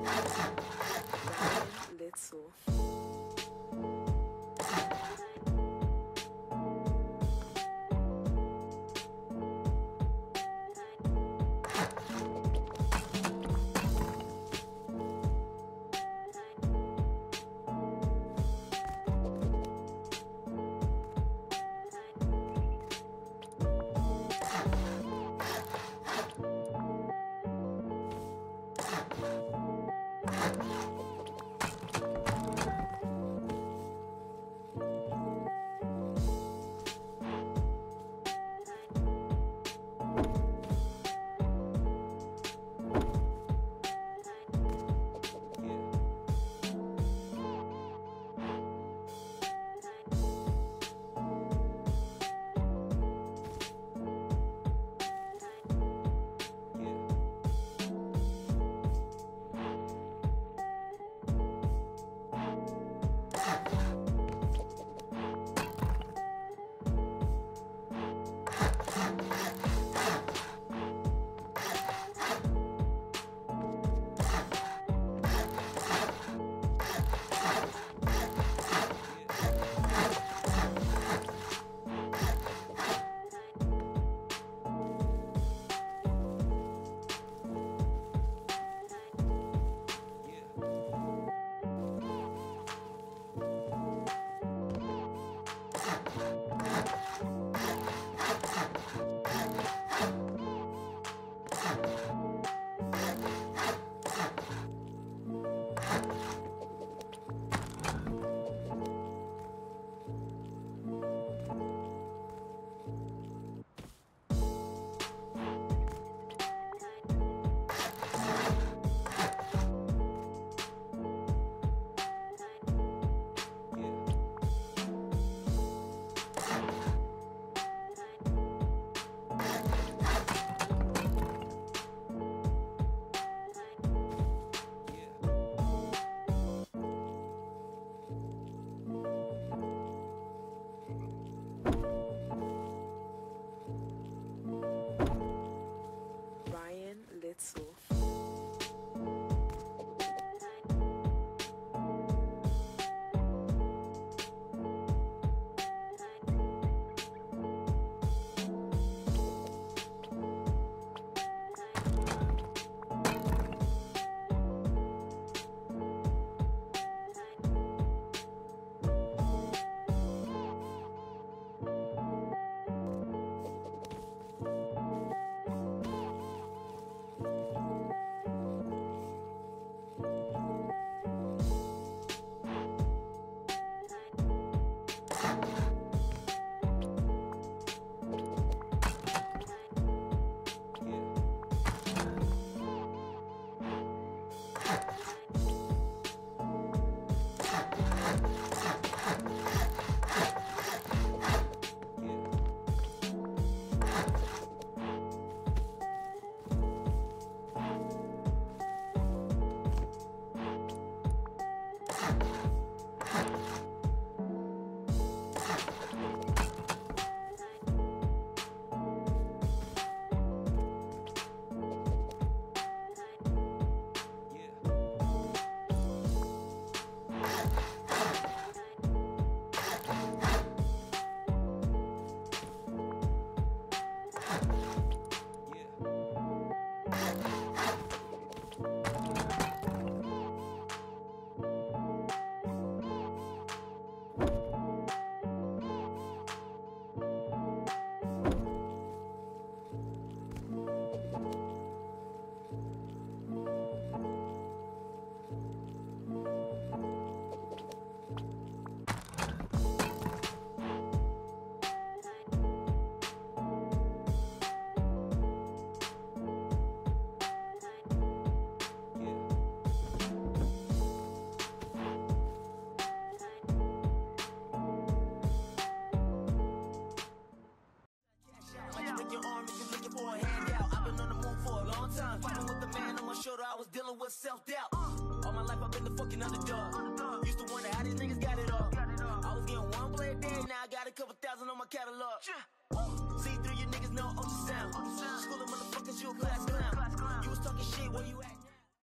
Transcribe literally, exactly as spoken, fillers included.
Little. Little. I was dealing with self-doubt. All my life I've been the fucking underdog. Used to wonder how these niggas got it all. I was getting one play a day, now I got a couple thousand on my catalog. See through your niggas know ultrasound. School of motherfuckers, you a class clown. You was talking shit where you at?